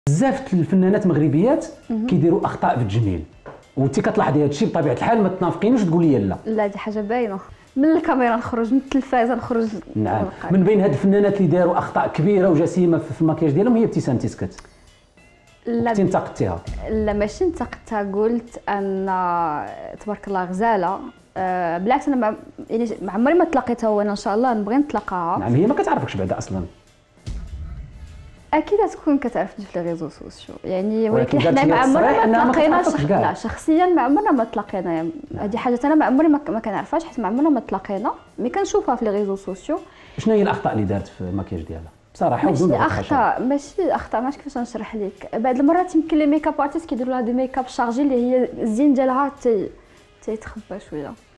بزاف الفنانات مغربيات كيديروا اخطاء في التجميل، وانت كتلاحظي هذا الشيء بطبيعه الحال، ما تنافقينوش تقولي لي لا. لا دي حاجه باينه، من الكاميرا نخرج، من التلفازه نخرج. نعم. من بين هاد الفنانات اللي داروا اخطاء كبيره وجسيمه في المكياج ديالهم هي ابتسام تيسكت. لا كنتي انتقدتيها؟ لا ماشي انتقدتها، قلت ان تبارك الله غزاله. بالعكس انا يعني ما عمري ما تلاقيتها، وانا ان شاء الله نبغي نتلاقاها. نعم. هي ما كتعرفكش بعدا اصلا؟ اكيد تكون كتعرفني في لي ريزو سوسيو يعني، ولكن حنا ما عمرنا ما تلاقينا. لا شخصيا ما عمرنا ما تلاقينا يعني. هذه حاجه انا ما عمري ما كنعرفهاش، حيت ما عمرنا ما تلاقينا، مي كنشوفها في لي ريزو سوسيو. شنو هي الاخطاء اللي دارت في المكياج ديالها بصراحه؟ ماشي اخطاء، ما عرفتش كيفاش نشرح لك. بعض المرات يمكن لي ميك اب ارتست كيديروا لها دي ميك اب شارجي اللي هي الزين ديالها تيتخبى شويه.